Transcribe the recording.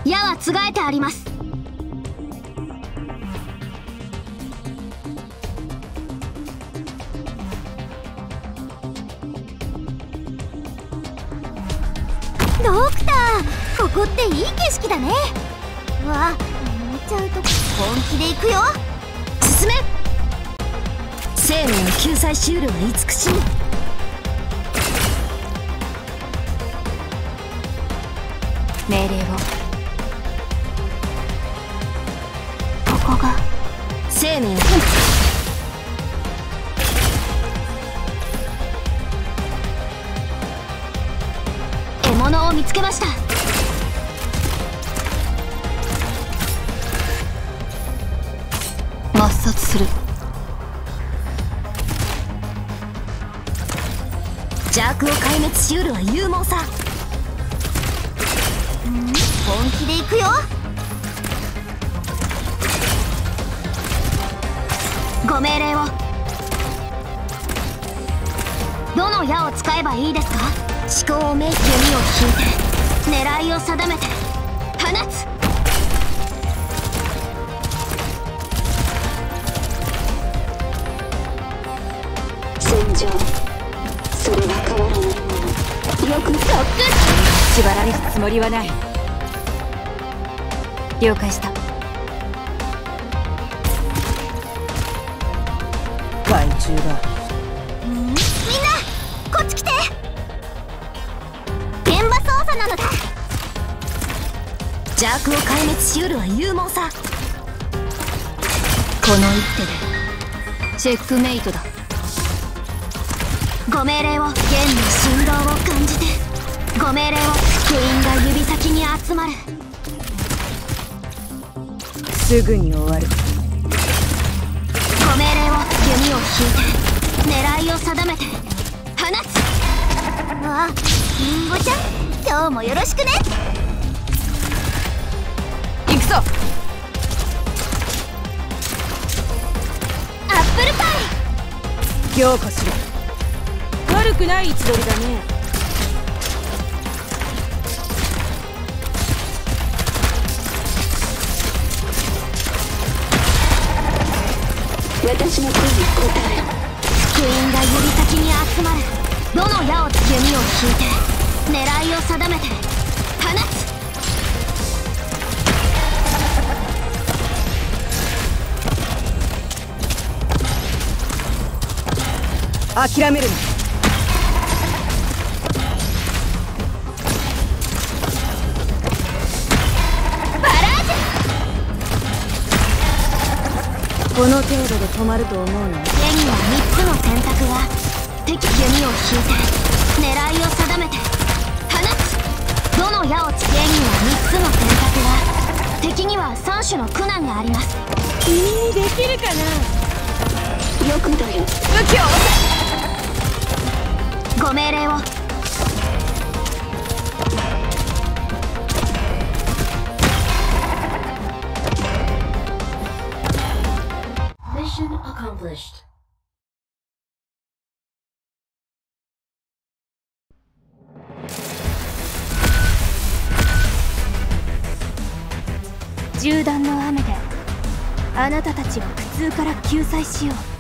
矢はつがえてあります。ドクター、ここっていい景色だね。わあ、燃えちゃうと本気で行くよ。進め。生命の救済シュールは慈しみ。命令を。ここが生命の獲物を見つけました。抹殺する。邪悪を壊滅しうるは勇猛さ。本気で行くよ。ご命令を。どの矢を使えばいいですか？思考をめいて弓を引いて狙いを定めて放つ。戦場、それは変わらないもの。よくそっく縛られるつもりはない。了解した。 害虫だ。 みんなこっち来て。現場操作なのだ。邪悪を壊滅しうるは勇猛さ。この一手でチェックメイトだ。ご命令を。弦の振動を感じて。ご命令を。封印が指先に集まる。 すぐに終わる。 ご命令を。弓を引いて狙いを定めて放つ。あ、リンゴちゃん、今日もよろしくね。 行くぞ。 アップルパイ。 凝固しろ。悪くない位置取りだね。 私の声に応え。封印が指先に集まる。どの矢を弓を引いて狙いを定めて放つ。 諦めるな。この程度で止まると思うの？ 矢には3つの選択が。敵弓を引いて狙いを定めて放つ。どの矢を矢には3つの選択が。敵には3種の苦難があります。 君にできるかな。 よくだよ。 武器を押せ。 ご命令を。Mission accomplished. 銃弾の雨であなたたちを苦痛から救済しよう。